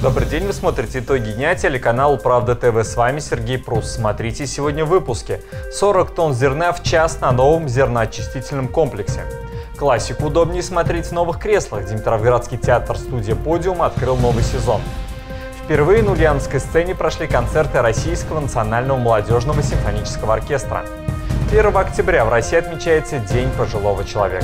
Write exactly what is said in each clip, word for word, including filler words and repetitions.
Добрый день, вы смотрите «Итоги дня», телеканал «Правда ТВ». С вами Сергей Прус. Смотрите сегодня в выпуске. сорок тонн зерна в час на новом зерноочистительном комплексе. Классику удобнее смотреть в новых креслах. Димитровградский театр-студия «Подиум» открыл новый сезон. Впервые на ульяновской сцене прошли концерты Российского национального молодежного симфонического оркестра. первого октября в России отмечается День пожилого человека.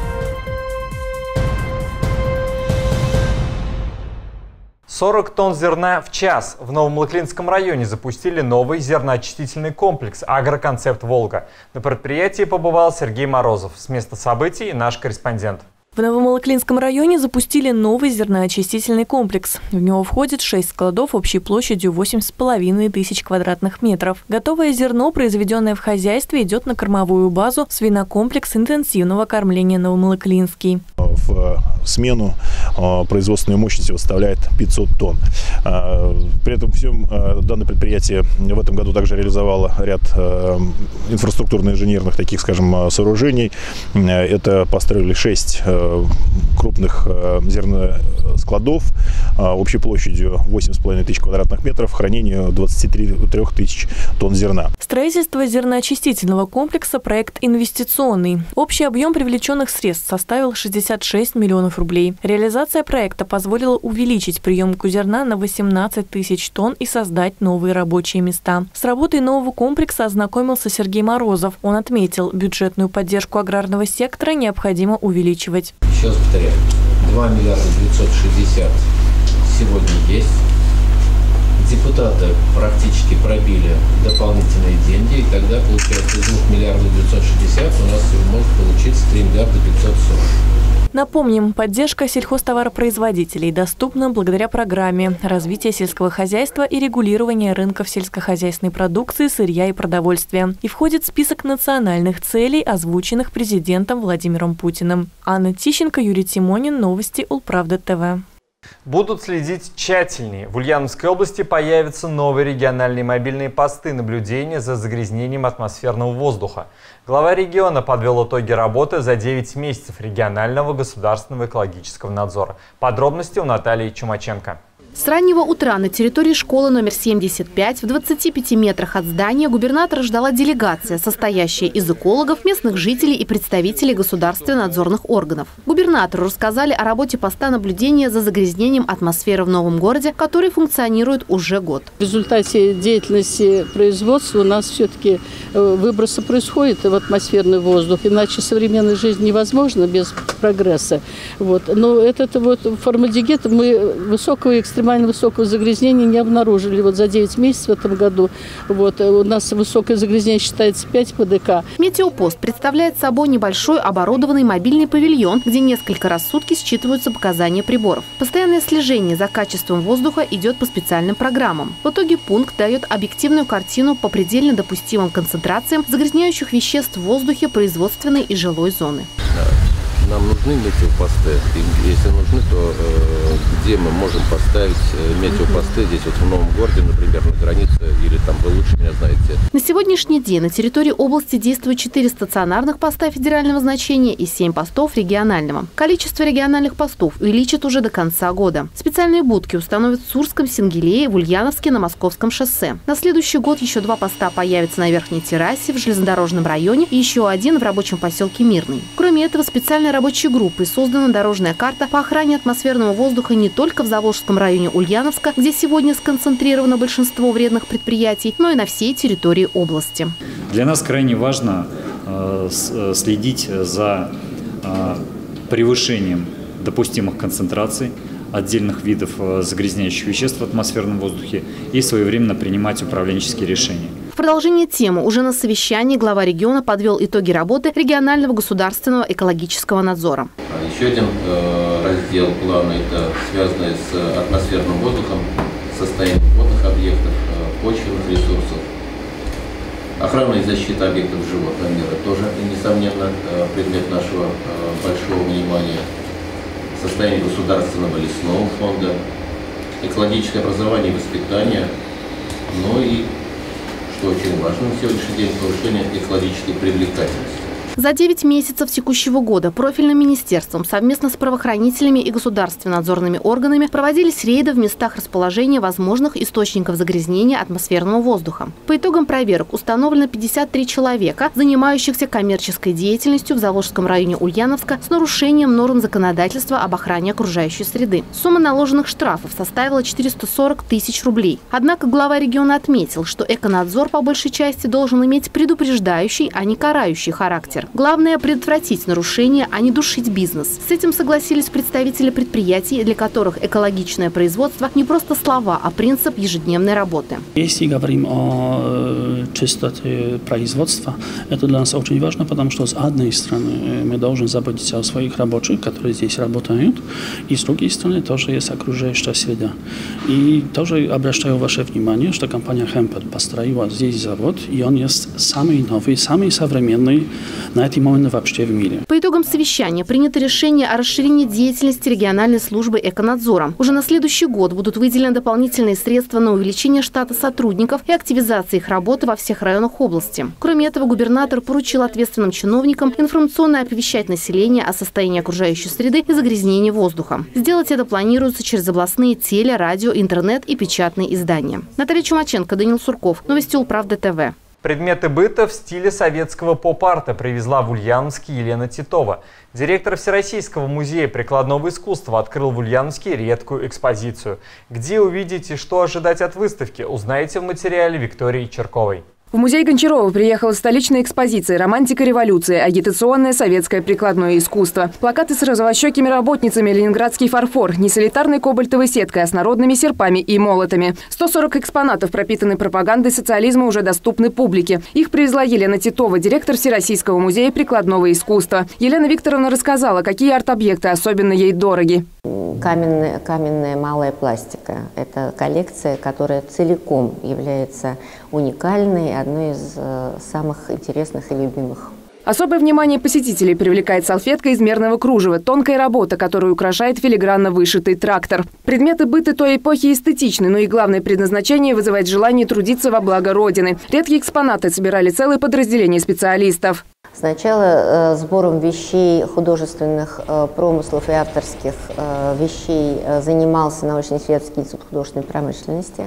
сорок тонн зерна в час. В Новомлыклинском районе запустили новый зерноочистительный комплекс «Агроконцепт Волга». На предприятии побывал Сергей Морозов. С места событий наш корреспондент. В Новомлыклинском районе запустили новый зерноочистительный комплекс. В него входит шесть складов общей площадью восемь с половиной тысяч квадратных метров. Готовое зерно, произведенное в хозяйстве, идет на кормовую базу свинокомплекс интенсивного кормления Новомлыклинский. В смену производственной мощности составляет пятьсот тонн. При этом всем данное предприятие в этом году также реализовало ряд инфраструктурно-инженерных таких, скажем, сооружений. Это построили шесть крупных зерноскладов общей площадью восемь с половиной тысяч квадратных метров, хранению двадцати трёх тысяч тонн зерна. Строительство зерноочистительного комплекса – проект инвестиционный. Общий объем привлеченных средств составил шестьдесят шесть миллионов рублей. Реализация проекта позволила увеличить приемку зерна на восемнадцать тысяч тонн и создать новые рабочие места. С работой нового комплекса ознакомился Сергей Морозов. Он отметил, бюджетную поддержку аграрного сектора необходимо увеличивать. Еще раз повторяю, два миллиарда девятьсот шестьдесят сегодня есть. Депутаты практически пробили дополнительные деньги, и тогда, получается, из двух миллиардов девятьсот шестьдесят у нас может получиться три миллиарда пятьсот сорок. Напомним, поддержка сельхозтоваропроизводителей доступна благодаря программе «Развитие сельского хозяйства и регулирование рынков сельскохозяйственной продукции, сырья и продовольствия» и входит в список национальных целей, озвученных президентом Владимиром Путиным. Анна Тищенко, Юрий Тимонин. Новости Улправда ТВ. Будут следить тщательнее. В Ульяновской области появятся новые региональные мобильные посты наблюдения за загрязнением атмосферного воздуха. Глава региона подвел итоги работы за девять месяцев регионального государственного экологического надзора. Подробности у Натальи Чумаченко. С раннего утра на территории школы номер семьдесят пять в двадцати пяти метрах от здания губернатора ждала делегация, состоящая из экологов, местных жителей и представителей государственных надзорных органов. Губернатору рассказали о работе поста наблюдения за загрязнением атмосферы в новом городе, который функционирует уже год. В результате деятельности производства у нас все-таки выбросы происходят в атмосферный воздух, иначе современная жизнь невозможна без прогресса. Вот. Но этот вот формальдегид мы высокого экстремального высокого загрязнения не обнаружили. Вот за девять месяцев в этом году вот, у нас высокое загрязнение считается пять пэ дэ ка. Метеопост представляет собой небольшой оборудованный мобильный павильон, где несколько раз в сутки считываются показания приборов. Постоянное слежение за качеством воздуха идет по специальным программам. В итоге пункт дает объективную картину по предельно допустимым концентрациям загрязняющих веществ в воздухе производственной и жилой зоны. Нам нужны метеопосты. И если нужны, то э, где мы можем поставить метеопосты? Здесь вот в новом городе, например, на границе, или там вы лучше меня знаете. На сегодняшний день на территории области действует четыре стационарных поста федерального значения и семь постов регионального. Количество региональных постов увеличит уже до конца года. Специальные будки установят в Сурском, Сенгилее, в Ульяновске, на Московском шоссе. На следующий год еще два поста появятся на Верхней террасе, в железнодорожном районе и еще один в рабочем поселке Мирный. Кроме этого, специальная рабочей группой создана дорожная карта по охране атмосферного воздуха не только в Заволжском районе Ульяновска, где сегодня сконцентрировано большинство вредных предприятий, но и на всей территории области. Для нас крайне важно э, следить за э, превышением допустимых концентраций отдельных видов загрязняющих веществ в атмосферном воздухе и своевременно принимать управленческие решения. В продолжение темы уже на совещании глава региона подвел итоги работы регионального государственного экологического надзора. Еще один э, раздел плана – это связанный с атмосферным воздухом, состоянием водных объектов, э, почвенных ресурсов. Охрана и защита объектов животного мира тоже, несомненно, э, предмет нашего э, большого внимания. Состояние государственного лесного фонда, экологическое образование и воспитание, ну и, что очень важно на сегодняшний день, повышение экологической привлекательности. За девять месяцев текущего года профильным министерством совместно с правоохранителями и государственными надзорными органами проводились рейды в местах расположения возможных источников загрязнения атмосферного воздуха. По итогам проверок установлено пятьдесят три человека, занимающихся коммерческой деятельностью в Заволжском районе Ульяновска с нарушением норм законодательства об охране окружающей среды. Сумма наложенных штрафов составила четыреста сорок тысяч рублей. Однако глава региона отметил, что эконадзор по большей части должен иметь предупреждающий, а не карающий характер. Главное – предотвратить нарушения, а не душить бизнес. С этим согласились представители предприятий, для которых экологичное производство не просто слова, а принцип ежедневной работы. Если говорим о чистоте производства, это для нас очень важно, потому что с одной стороны мы должны заботиться о своих рабочих, которые здесь работают, и с другой стороны тоже есть окружающая среда. И тоже обращаю ваше внимание, что компания Хемпет построила здесь завод, и он есть самый новый, самый современный на этот момент вообще в мире. По итогам совещания принято решение о расширении деятельности региональной службы эконадзора. Уже на следующий год будут выделены дополнительные средства на увеличение штата сотрудников и активизацию их работы во всех районах области. Кроме этого, губернатор поручил ответственным чиновникам информационно оповещать население о состоянии окружающей среды и загрязнении воздуха. Сделать это планируется через областные теле, радио, интернет и печатные издания. Наталья Чумаченко, Данил Сурков. Новости Улправда ТВ. Предметы быта в стиле советского поп-арта привезла в Ульяновск Елена Титова. Директор Всероссийского музея прикладного искусства открыл в Ульяновске редкую экспозицию. Где увидите, что ожидать от выставки, узнаете в материале Виктории Черковой. В музей Гончарова приехала столичная экспозиция «Романтика революции. Агитационное советское прикладное искусство». Плакаты с розовощекими работницами, ленинградский фарфор, несолитарной кобальтовой сеткой, а с народными серпами и молотами. сто сорок экспонатов, пропитанной пропагандой социализма, уже доступны публике. Их привезла Елена Титова, директор Всероссийского музея прикладного искусства. Елена Викторовна рассказала, какие арт-объекты особенно ей дороги. Каменная, каменная малая пластика. Это коллекция, которая целиком является уникальной, одной из э, самых интересных и любимых. Особое внимание посетителей привлекает салфетка из мерного кружева, тонкая работа, которую украшает филигранно вышитый трактор. Предметы быта той эпохи эстетичны, но и главное предназначение – вызывать желание трудиться во благо Родины. Редкие экспонаты собирали целое подразделение специалистов. Сначала э, сбором вещей, художественных э, промыслов и авторских э, вещей э, занимался научно-исследовательский институт художественной промышленности.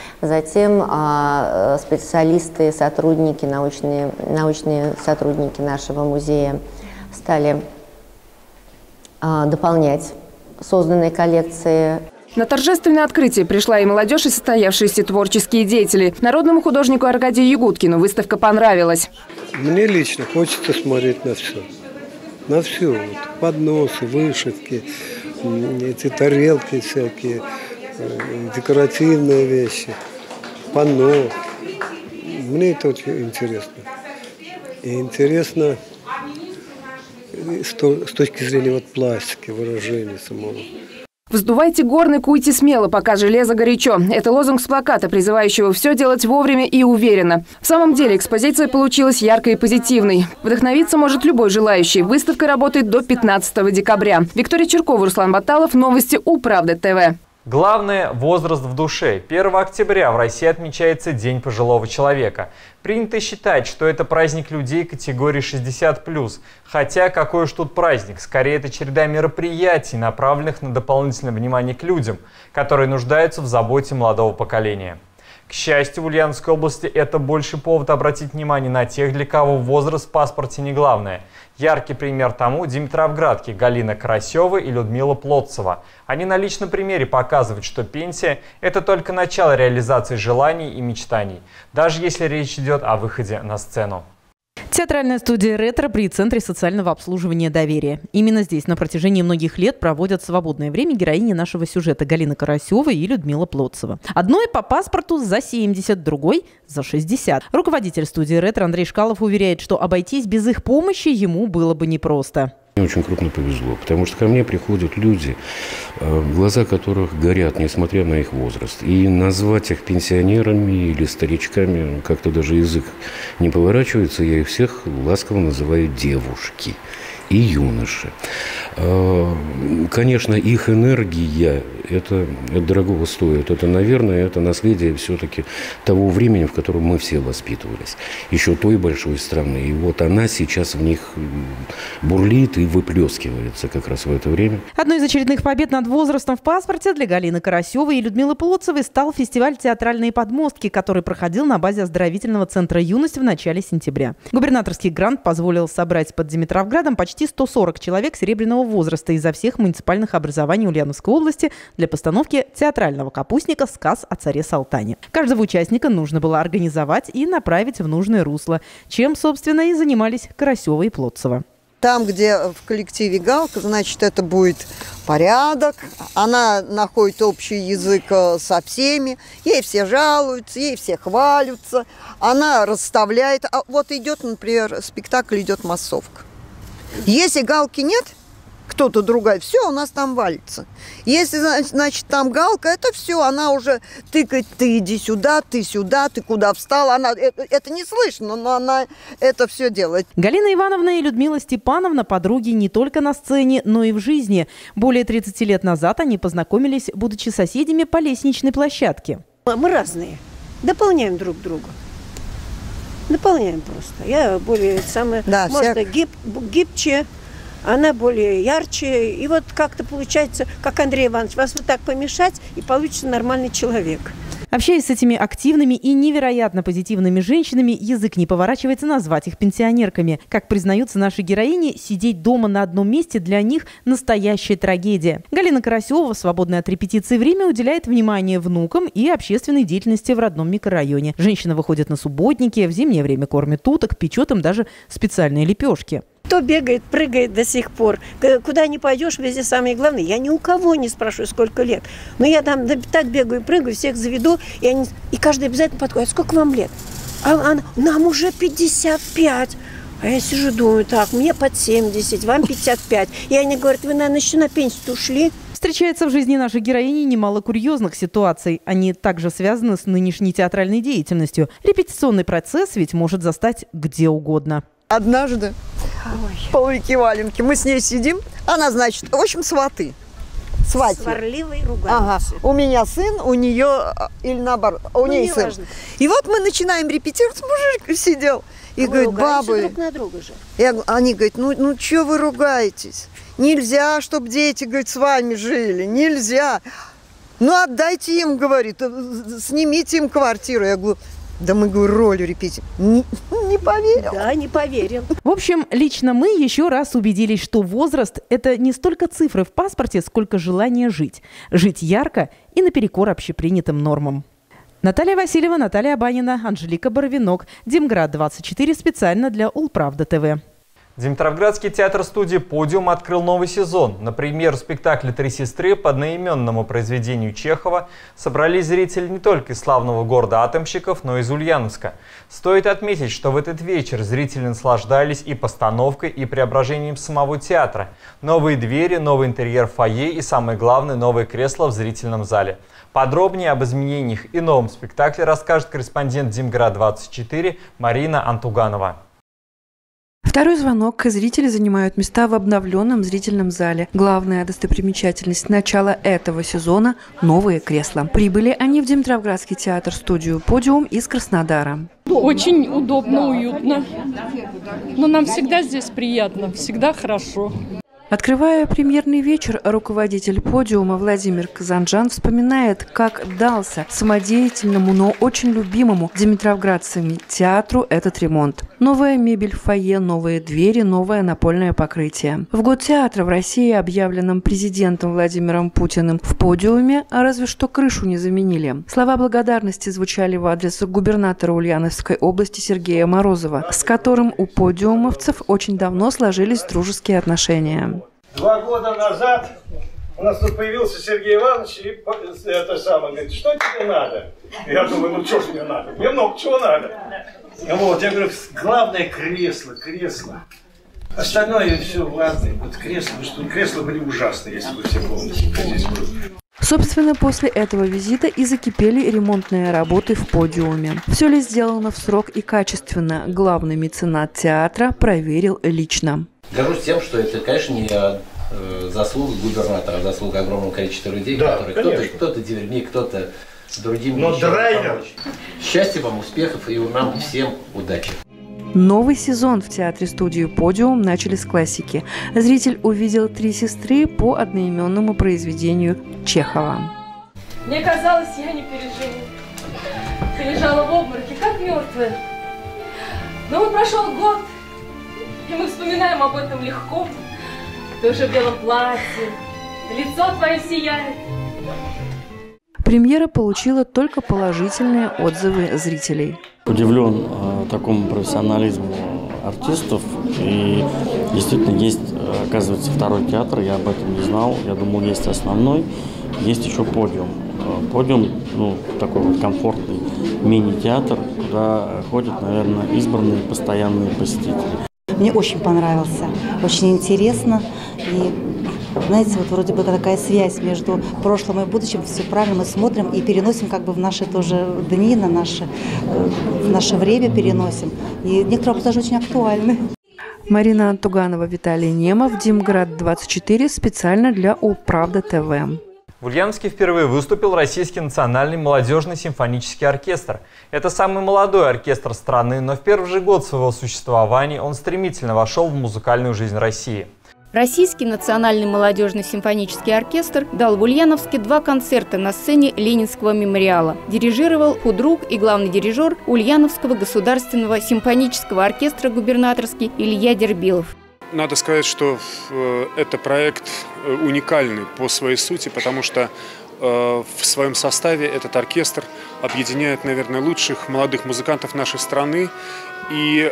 Затем э, специалисты, сотрудники, научные, научные сотрудники нашего музея стали э, дополнять созданные коллекции. На торжественное открытие пришла и молодежь, и состоявшиеся творческие деятели. Народному художнику Аркадию Ягудкину выставка понравилась. Мне лично хочется смотреть на все. На все. Вот, подносы, вышивки, эти тарелки всякие, декоративные вещи, панно. Мне это очень интересно. И интересно с точки зрения вот пластики, выражения самого. «Вздувайте горны, куйте смело, пока железо горячо». Это лозунг с плаката, призывающего все делать вовремя и уверенно. В самом деле экспозиция получилась яркой и позитивной. Вдохновиться может любой желающий. Выставка работает до пятнадцатого декабря. Виктория Черкова, Руслан Баталов. Новости Улправда ТВ. Главное – возраст в душе. первого октября в России отмечается День пожилого человека. Принято считать, что это праздник людей категории шестьдесят плюс. Хотя какой уж тут праздник, скорее это череда мероприятий, направленных на дополнительное внимание к людям, которые нуждаются в заботе молодого поколения. К счастью, в Ульяновской области это больше повод обратить внимание на тех, для кого возраст в паспорте не главное. Яркий пример тому – димитровградки Галина Карасева и Людмила Плотцева. Они на личном примере показывают, что пенсия – это только начало реализации желаний и мечтаний, даже если речь идет о выходе на сцену. Театральная студия «Ретро» при Центре социального обслуживания «Доверие». Именно здесь на протяжении многих лет проводят свободное время героини нашего сюжета Галина Карасева и Людмила Плотцева. Одной по паспорту за семьдесят, другой за шестьдесят. Руководитель студии «Ретро» Андрей Шкалов уверяет, что обойтись без их помощи ему было бы непросто. Мне очень крупно повезло, потому что ко мне приходят люди, глаза которых горят, несмотря на их возраст. И назвать их пенсионерами или старичками, как-то даже язык не поворачивается, я их всех ласково называю девушки и юноши. Конечно, их энергия, это, это дорогого стоит. Это, наверное, это наследие все-таки того времени, в котором мы все воспитывались. Еще той большой страны. И вот она сейчас в них бурлит и выплескивается как раз в это время. Одной из очередных побед над возрастом в паспорте для Галины Карасевой и Людмилы Плотцевой стал фестиваль «Театральные подмостки», который проходил на базе оздоровительного центра юности в начале сентября. Губернаторский грант позволил собрать под Димитровградом почти сто сорок человек серебряного возраста изо всех муниципальных образований Ульяновской области для постановки театрального капустника «Сказ о царе Салтане». Каждого участника нужно было организовать и направить в нужное русло, чем, собственно, и занимались Карасева и Плотцева. Там, где в коллективе Галка, значит, это будет порядок. Она находит общий язык со всеми. Ей все жалуются, ей все хвалятся. Она расставляет. А вот идет, например, спектакль, идет массовка. Если Галки нет, кто-то другая, все, у нас там валится. Если, значит, там Галка, это все, она уже тыкает, ты иди сюда, ты сюда, ты куда встала. Она, это, это не слышно, но она это все делает. Галина Ивановна и Людмила Степановна подруги не только на сцене, но и в жизни. Более тридцати лет назад они познакомились, будучи соседями по лестничной площадке. Мы разные, дополняем друг друга. Дополняем просто. Я более самая, да, может, всяк... гиб, гибче, она более ярче. И вот как-то получается, как Андрей Иванович, вас вот так помешать, и получится нормальный человек. Общаясь с этими активными и невероятно позитивными женщинами, язык не поворачивается назвать их пенсионерками. Как признаются наши героини, сидеть дома на одном месте для них – настоящая трагедия. Галина Карасева в свободное от репетиции время уделяет внимание внукам и общественной деятельности в родном микрорайоне. Женщина выходит на субботники, в зимнее время кормит уток, печет им даже специальные лепешки. Кто бегает, прыгает до сих пор. Куда не пойдешь, везде самое главное. Я ни у кого не спрашиваю, сколько лет. Но я там так бегаю, прыгаю, всех заведу. И, они, и каждый обязательно подходит: сколько вам лет? А она: нам уже пятьдесят пять. А я сижу, думаю, так, мне под семьдесят, вам пятьдесят пять. И они говорят: вы, наверное, еще на пенсию ушли. Встречается в жизни нашей героини немало курьезных ситуаций. Они также связаны с нынешней театральной деятельностью. Репетиционный процесс ведь может застать где угодно. Однажды половики валенки, мы с ней сидим, она, значит, в общем, сваты. Свати. Сварливый ругается. Ага. У меня сын, у нее, или наоборот, у ну, нее сын. Важно. И вот мы начинаем репетировать, мужик сидел. И а говорит: бабы, друг на друга же. Я, они говорят: ну, ну что вы ругаетесь? Нельзя, чтобы дети, говорит, с вами жили, нельзя. Ну отдайте им, говорит, снимите им квартиру. Я говорю: да мы, говорю, роль репетируем. Не, не поверил. Да, не поверил. В общем, лично мы еще раз убедились, что возраст – это не столько цифры в паспорте, сколько желание жить. Жить ярко и наперекор общепринятым нормам. Наталья Васильева, Наталья Абанина, Анжелика Боровинок. Димград двадцать четыре специально для Улправда ТВ. Димитровградский театр-студии «Подиум» открыл новый сезон. На премьеру спектакля «Три сестры» по одноименному произведению Чехова собрались зрители не только из славного города Атомщиков, но и из Ульяновска. Стоит отметить, что в этот вечер зрители наслаждались и постановкой, и преображением самого театра. Новые двери, новый интерьер фойе и, самое главное, новые кресла в зрительном зале. Подробнее об изменениях и новом спектакле расскажет корреспондент Димград двадцать четыре Марина Антуганова. Второй звонок. Зрители занимают места в обновленном зрительном зале. Главная достопримечательность начала этого сезона – новые кресла. Прибыли они в Димитровградский театр-студию «Подиум» из Краснодара. Очень удобно, уютно. Но нам всегда здесь приятно, всегда хорошо. Открывая премьерный вечер, руководитель «Подиума» Владимир Казанжан вспоминает, как дался самодеятельному, но очень любимому димитровградцами театру этот ремонт. Новая мебель в фойе, новые двери, новое напольное покрытие. В год театра в России, объявленном президентом Владимиром Путиным, в «Подиуме» разве что крышу не заменили. Слова благодарности звучали в адрес губернатора Ульяновской области Сергея Морозова, с которым у подиумовцев очень давно сложились дружеские отношения. Два года назад у нас тут появился Сергей Иванович, и это самое, говорит: что тебе надо? Я думаю: ну что ж мне надо? Мне много чего надо. Вот, я говорю: главное кресло, кресло. Остальное все, ладно. Вот кресло, что кресла были ужасные, если бы все полностью здесь были. Собственно, после этого визита и закипели ремонтные работы в «Подиуме». Все ли сделано в срок и качественно, главный меценат театра проверил лично. Горжусь тем, что это, конечно, не э, заслуга губернатора, заслуга огромного количества людей, Да, которые кто-то, кто-то дверьми, кто-то другим. Но драйвер. Счастья вам, успехов и нам всем удачи. Новый сезон в театре-студии «Подиум» начали с классики. Зритель увидел «Три сестры» по одноименному произведению Чехова. Мне казалось, я не переживу. Ты лежала в обмороке, как мертвая. Но вот прошел год, и мы вспоминаем об этом легко. Ты уже в белом платье, лицо твое сияет. Премьера получила только положительные отзывы зрителей. Удивлен э, такому профессионализму артистов. И действительно есть, оказывается, второй театр. Я об этом не знал. Я думал, есть основной, есть еще подиум. Подиум, ну, такой вот комфортный мини-театр, куда ходят, наверное, избранные постоянные посетители. Мне очень понравился, очень интересно. И, знаете, вот вроде бы такая связь между прошлым и будущим. Все правильно мы смотрим и переносим как бы в наши тоже дни, на наше, в наше время переносим. И некоторые даже очень актуальны. Марина Антуганова, Виталий Немов, Димград двадцать четыре, специально для Управда ТВ. В Ульяновске впервые выступил Российский национальный молодежный симфонический оркестр. Это самый молодой оркестр страны, но в первый же год своего существования он стремительно вошел в музыкальную жизнь России. Российский национальный молодежный симфонический оркестр дал в Ульяновске два концерта на сцене Ленинского мемориала. Дирижировал худрук и главный дирижер Ульяновского государственного симфонического оркестра губернаторский Илья Дербилов. Надо сказать, что это проект уникальный по своей сути, потому что в своем составе этот оркестр объединяет, наверное, лучших молодых музыкантов нашей страны. И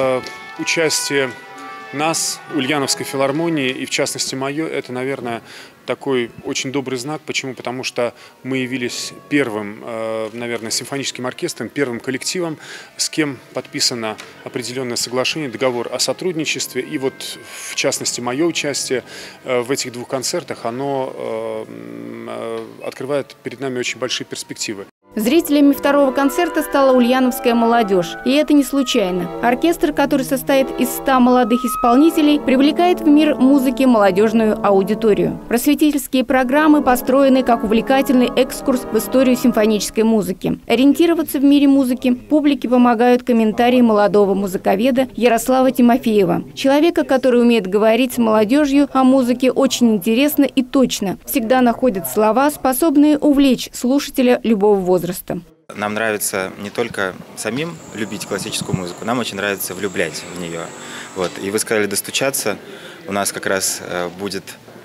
участие нас, Ульяновской филармонии, и в частности мое, это, наверное, такой очень добрый знак. Почему? Потому что мы явились первым, наверное, симфоническим оркестром, первым коллективом, с кем подписано определенное соглашение, договор о сотрудничестве. И вот, в частности, мое участие в этих двух концертах, оно открывает перед нами очень большие перспективы. Зрителями второго концерта стала ульяновская молодежь. И это не случайно. Оркестр, который состоит из ста молодых исполнителей, привлекает в мир музыки молодежную аудиторию. Просветительские программы построены как увлекательный экскурс в историю симфонической музыки. Ориентироваться в мире музыки публике помогают комментарии молодого музыковеда Ярослава Тимофеева. Человека, который умеет говорить с молодежью о музыке очень интересно и точно. Всегда находит слова, способные увлечь слушателя любого возраста. Нам нравится не только самим любить классическую музыку, нам очень нравится влюблять в нее. Вот. И вы сказали «достучаться». У нас как раз будет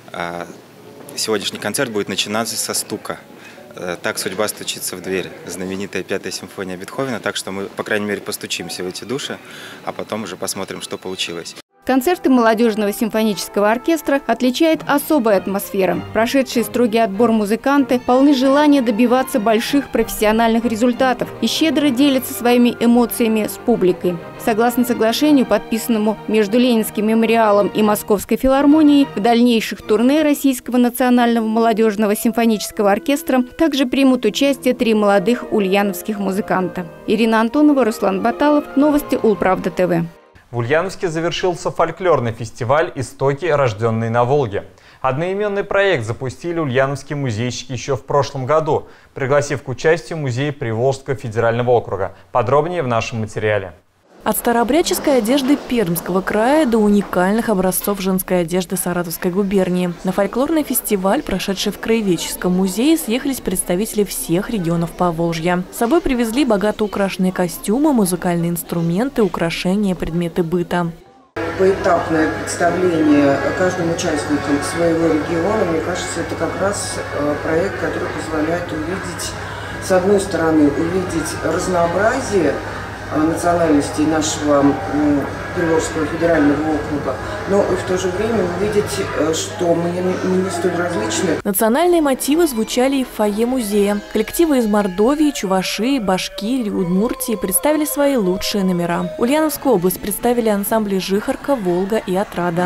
сегодняшний концерт будет начинаться со стука. «Так судьба стучится в дверь», знаменитая пятая симфония Бетховена. Так что мы, по крайней мере, постучимся в эти души, а потом уже посмотрим, что получилось. Концерты молодежного симфонического оркестра отличает особая атмосфера. Прошедшие строгий отбор музыканты полны желания добиваться больших профессиональных результатов и щедро делятся своими эмоциями с публикой. Согласно соглашению, подписанному между Ленинским мемориалом и Московской филармонией, в дальнейших турне Российского национального молодежного симфонического оркестра также примут участие три молодых ульяновских музыканта. Ирина Антонова, Руслан Баталов. Новости Улправда ТВ. В Ульяновске завершился фольклорный фестиваль «Истоки, рожденные на Волге». Одноименный проект запустили ульяновские музейщики еще в прошлом году, пригласив к участию музей Приволжского федерального округа. Подробнее в нашем материале. От старообрядческой одежды Пермского края до уникальных образцов женской одежды Саратовской губернии. На фольклорный фестиваль, прошедший в Краеведческом музее, съехались представители всех регионов Поволжья. С собой привезли богато украшенные костюмы, музыкальные инструменты, украшения, предметы быта. Поэтапное представление каждым участникам своего региона, мне кажется, это как раз проект, который позволяет увидеть, с одной стороны, увидеть разнообразие национальностей нашего Приволжского федерального округа, но и в то же время увидеть, что мы не, мы не столь различны. Национальные мотивы звучали и в фойе музея. Коллективы из Мордовии, Чувашии, Башкирии, Удмуртии представили свои лучшие номера. Ульяновскую область представили ансамбли «Жихарка», «Волга» и «Отрада».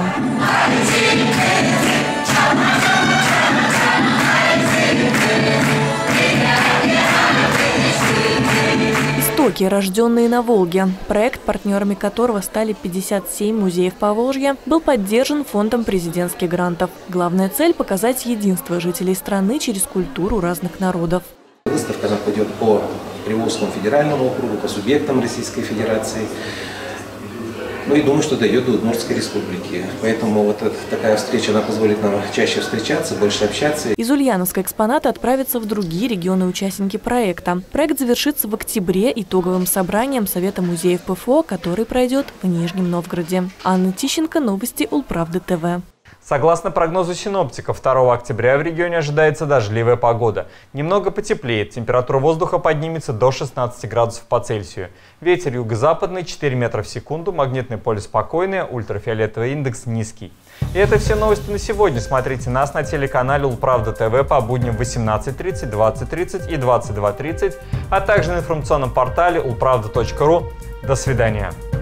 Истоки, рожденные на Волге. Проект, партнерами которого стали пятьдесят семь музеев Поволжья, был поддержан фондом президентских грантов. Главная цель – показать единство жителей страны через культуру разных народов. Выставка она пойдет по Приволжскому федеральному округу, по субъектам Российской Федерации. Ну и думаю, что дойдет до Удмуртской республики. Поэтому вот эта, такая встреча, она позволит нам чаще встречаться, больше общаться. Из Ульяновска экспонаты отправятся в другие регионы-участники проекта. Проект завершится в октябре итоговым собранием Совета музеев ПФО, который пройдет в Нижнем Новгороде. Анна Тищенко, новости Улправды ТВ. Согласно прогнозу синоптиков, второго октября в регионе ожидается дождливая погода. Немного потеплеет, температура воздуха поднимется до шестнадцати градусов по Цельсию. Ветер юго-западный четыре метра в секунду, магнитное поле спокойное, ультрафиолетовый индекс низкий. И это все новости на сегодня. Смотрите нас на телеканале Улправда ТВ по будням в восемнадцать тридцать, двадцать тридцать и двадцать два тридцать, а также на информационном портале улправда точка ру. До свидания.